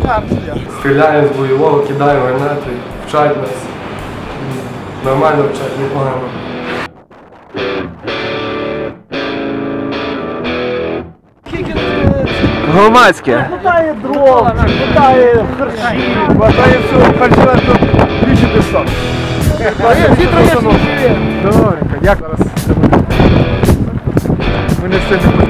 Стріляємо з бойового, кидаємо гранати, вчать нас. Нормально вчать, непогано. Громадське. Хватає дров, хватає харчі, хватає всього, харчі тут більше 500. Добренько, як зараз? Ми не встигнемо.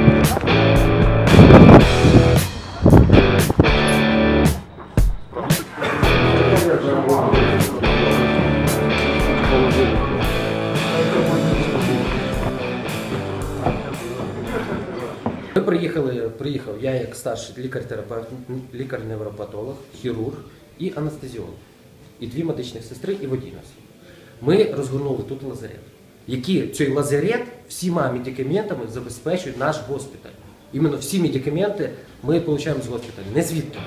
Ми приїхав я як старший лікар-терапевт, лікар-невропатолог, хірург і анестезіолог. І 2 медичних сестри і водій нас. Ми розгорнули тут лазарет, який цей лазарет всіма медикаментами забезпечує наш госпіталь. Іменно всі медикаменти ми отримуємо з госпіталю, не звідти.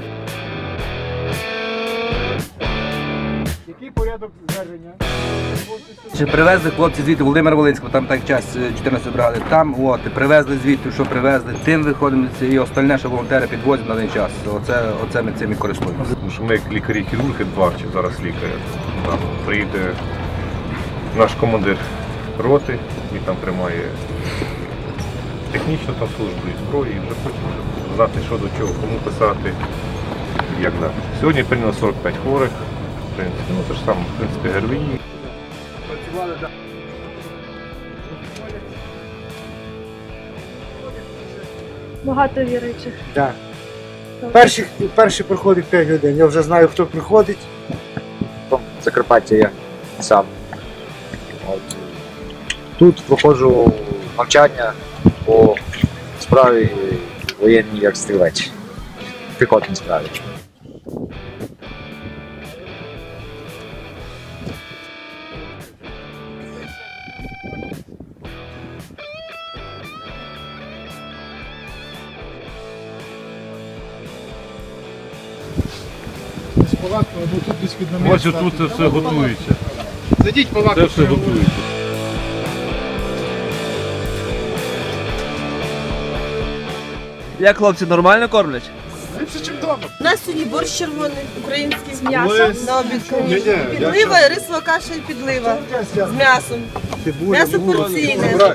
Який порядок звернення? Чи привезли хлопці звідти Володимира Волинського, там так час 14 бригади, там, от, привезли звідти, що привезли, тим виходимо, і остальне, що волонтери підвозять на один час. Оце ми цим і користуємося. Тому що ми як лікарі-хірурги, 2 вчі зараз лікаря. Там приїде наш командир роти і там приймає технічну службу і зброю, і вже потім знати, що до чого, кому писати, як далі. Сьогодні прийняло 45 хворих, в принципі, ну це ж саме, в принципі, ГРВІ. Багато віруючих. Так. Перші приходить 5 годин. Я вже знаю, хто приходить. Закарпаття я сам. От. Тут проходжу навчання по справі воєнній як стрілець. Піхотній справі. Ось тут це все готується. Зайдіть палатку. Це все готується. Як хлопці, нормально кормлять? У нас сьогодні борщ червоний, український з м'ясом на обід. Підлива, рисова каша і підлива з м'ясом. М'ясо порційне.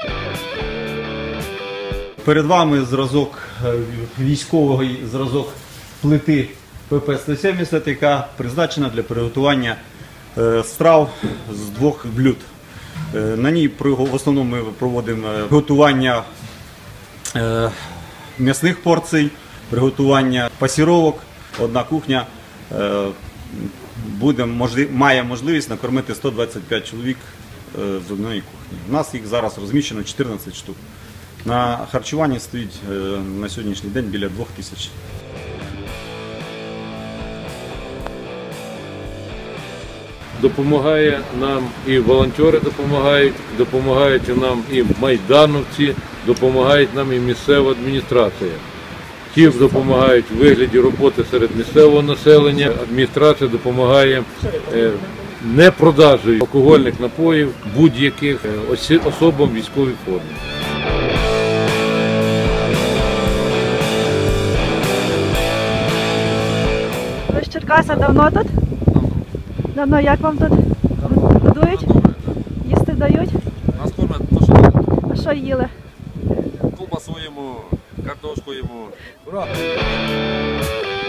Перед вами зразок військовий зразок плити ПП-170, яка призначена для приготування страв з 2 блюд. На ній в основному ми проводимо приготування м'ясних порцій, приготування пасіровок. Одна кухня має можливість накормити 125 чоловік з одної кухні. У нас їх зараз розміщено 14 штук. На харчуванні стоїть на сьогоднішній день біля 2000. Допомагає нам і волонтери допомагають нам і майдановці, допомагають нам і місцева адміністрація. Ті допомагають у вигляді роботи серед місцевого населення, адміністрація допомагає не продажею алкогольних напоїв будь-яких особам в військовій формі. Ви з Черкаса давно тут? Давно, як вам тут? Годують? Їсти дають? Нас кормять, то що дають. А що їли? Колбасу їмо, картошку їмо. Ура!